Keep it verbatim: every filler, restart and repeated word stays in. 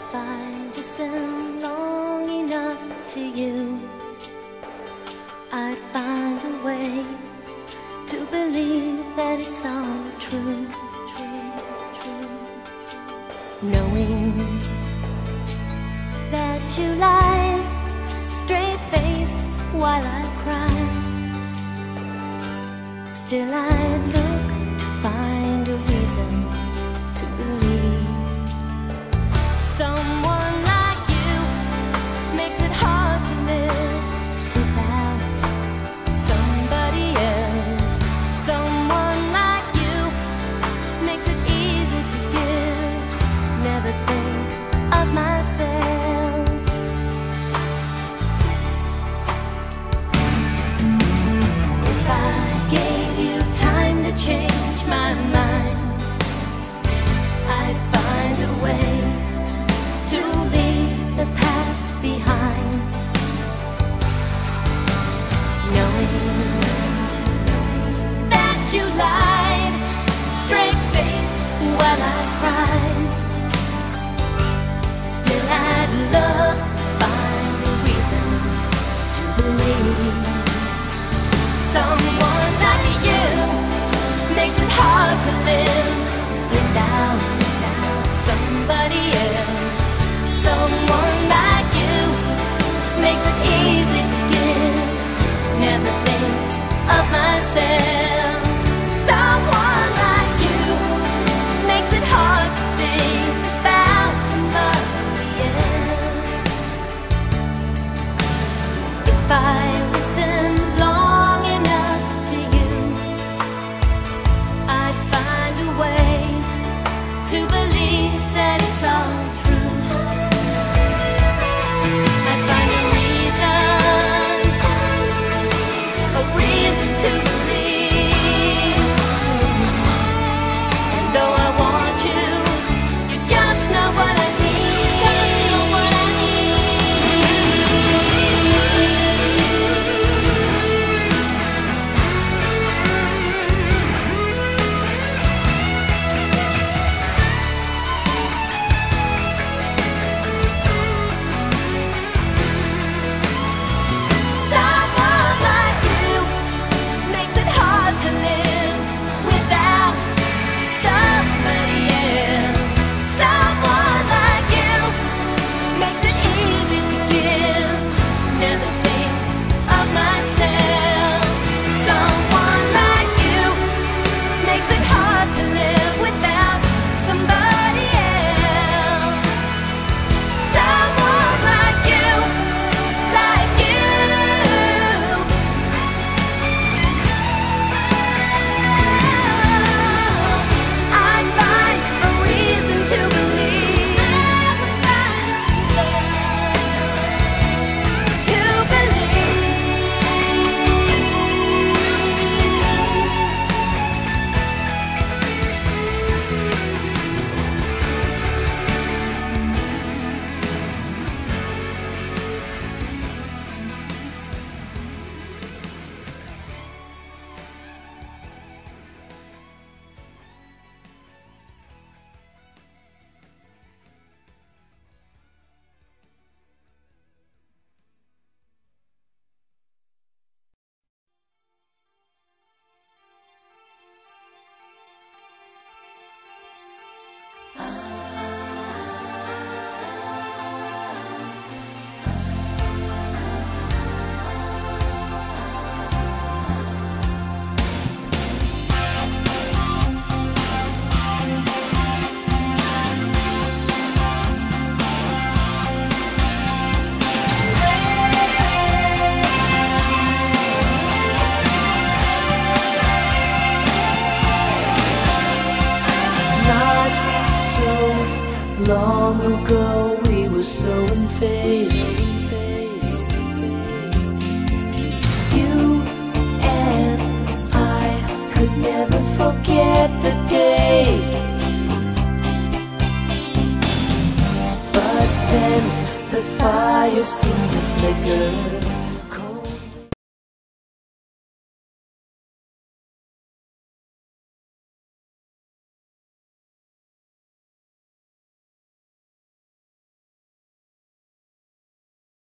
If I listen long enough to you, I'd find a way to believe that it's all true, true, true. Knowing that you lied, straight-faced while I cried, still I'd look to find a reason to believe. Someone like you makes it hard to live without somebody else. Someone like you makes it easy to give. Never think of myself. If I gave you time to change my mind, I'd find a way to leave the past behind. Knowing that you lied, straight-faced while I cried, still I'd love to find a reason to believe. Someone like you makes it hard to live without, without somebody else. Someone like you makes it easy to give. Never think of myself. Someone like you makes it hard to think about somebody else. If I listen long enough to you, I'd find a way to believe that it's all true. I'd find a reason, a reason to believe. And though I want you, you just know what I need. Just know what I Someone like you makes it hard to live without somebody else. Someone like you makes it easy to give. Never think of myself. Someone like you makes it hard to live without somebody else. Someone like you, like you. I'd find a reason to believe. To believe. Not so long ago we were so in phase. You and I could never forget the days. But then the fire seemed to flicker.